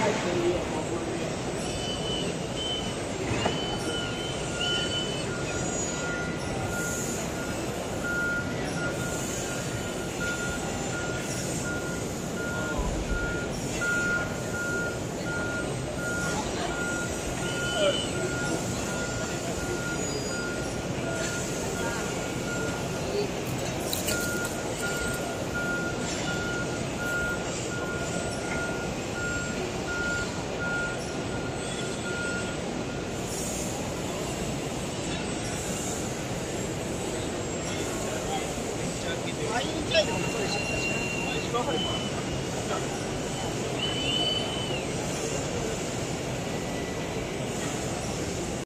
ああいう機械でもそうでしょ、確かに。一番早いもん。